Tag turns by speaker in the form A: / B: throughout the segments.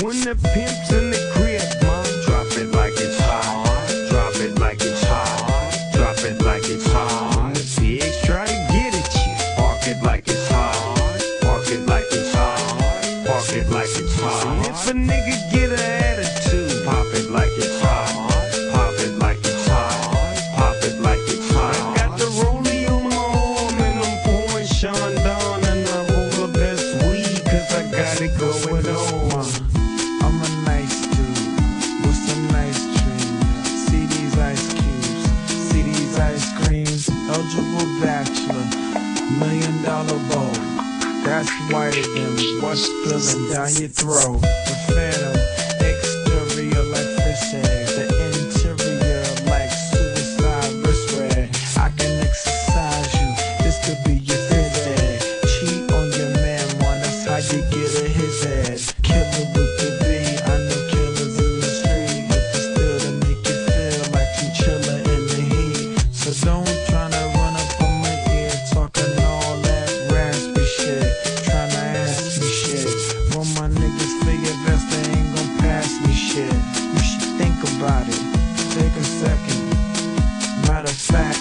A: When the pimp's in the crib, mom, drop it like it's hot. Drop it like it's hot. Drop it like it's hot. When the pigs try to get at you, park it like it's hot. Park it like it's hot. Park it like it's hot. And if a nigga get an attitude, pop it like it's hot. Pop it like it's hot. Pop it like it's hot. I got the rollie on my arm and I'm pouring Sean Don and I roll the best weed 'cause I got it going on.
B: I'm a nice dude with some nice dreams. See these ice cubes, see these ice creams. Eligible bachelor, $1 million bowl. That's whiter than what's spilling down your throat. The phantom, exterior like fish eggs, the interior like suicide wrist red. I can exercise you, this could be your phys ed. Cheat on your man, one, that's how you get a his head. Killer with the B, I know killers in the street. If it's still to make you feel like chinchilla in the heat. So don't tryna run up on my ear, talking all that raspy shit, tryna ask me shit. When my niggas figure best, they ain't gon' pass me shit. You should think about it, take a second. Matter of fact,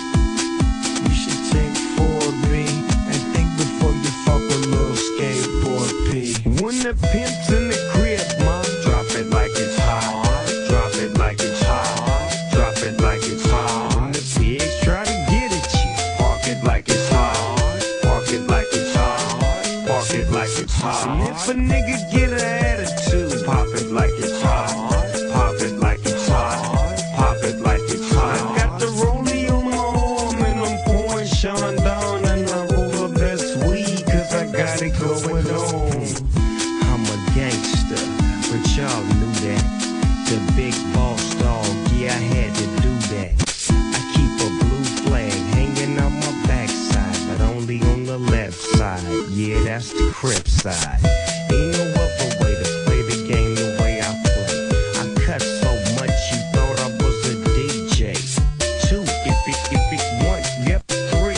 B: you should take 4B and think before you fuck a little skateboard P.
A: When the pimp's in the crib, mom, drop it like it's hot. Drop it like it's hot. Drop it like it's hot. When the pigs try to get at you, park it like it's hot. Park it like it's hot. Park it like it's hot. And if a nigga get an attitude, pop it like it's hot. Pop it like it's hot. Pop it like it's hot. I got the rollie on my arm and I'm pouring Sean Don and I roll the best weed 'cause I got it going on. I'm a gangster, but y'all knew that. The big boss dog, yeah, I had to do that. I keep a blue flag hanging on my backside, but only on the left side. Yeah, that's the Crip side. Ain't no other way to play the game the way I play. I cut so much you thought I was a DJ. 2, if it 1, yep, 3.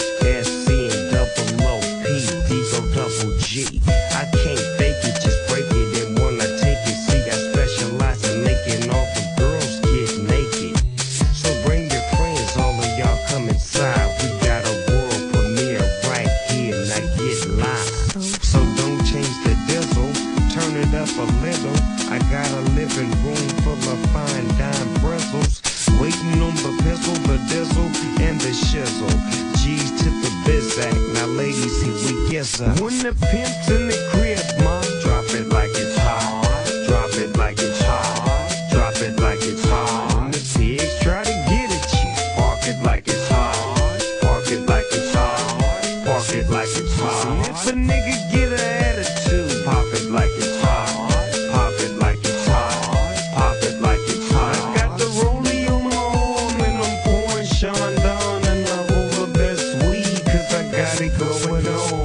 A: SC and double O, P, D go double G. I can't fake it, just break it. And when I take it, see I specialize in making all the girls get naked. So bring your friends, all of y'all come inside. We got a world premiere right here, now get live. So don't change the diesel, turn it up a little. I got a living room full of fine dime bristles, waiting on the pistol, the diesel, and the shizzle. G's to the bizac, now ladies, here we guess up. When the pimp's in the crib, mom, drop it like it's hot. Drop it like it's hot. Drop it like it's hot. When the pigs try to get at you, park it like it's hot. Park it like it's hot. Park it like it's hot. And if a nigga get an attitude, pop it like it's hot. Pop it like it's hot. Pop it like it's hot. I got the rollie on my arm and I'm pouring Sean Don and I roll the best weed 'cause I got it going on.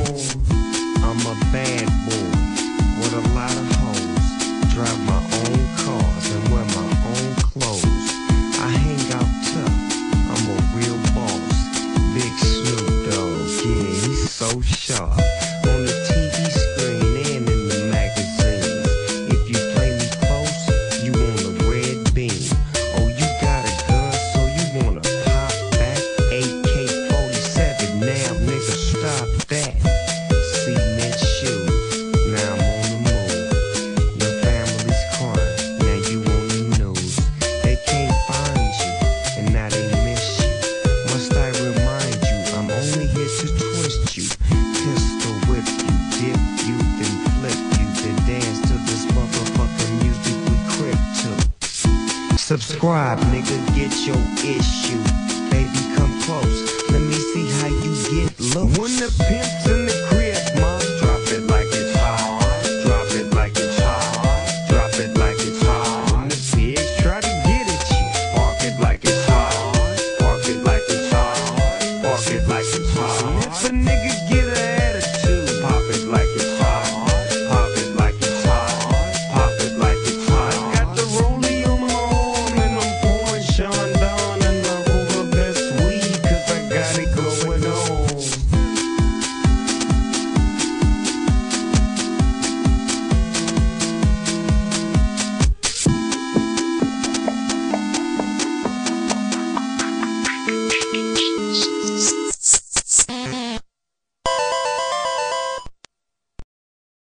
A: I'm a bad boy with a lot of hoes, drive my own cars and wear my own clothes. I hang out tough, I'm a real boss. Big Snoop Dogg, yeah, he's so sharp. On the TV screen and in the magazines. If you play me close, you want a red beam. Oh, you got a gun, so you wanna pop back? AK-47, now nigga, stop that. Cement shoes, now I'm on the move. Your family's crying, now you on the news. They can't find you, and now they miss you. Must I remind you, I'm only here to twist you. Pistol whip you, dip you, then flip you, then dance to this motherfucking music we crib to. Subscribe, nigga, get your issue. Baby, come close, let me see how you get loose. When the pimp's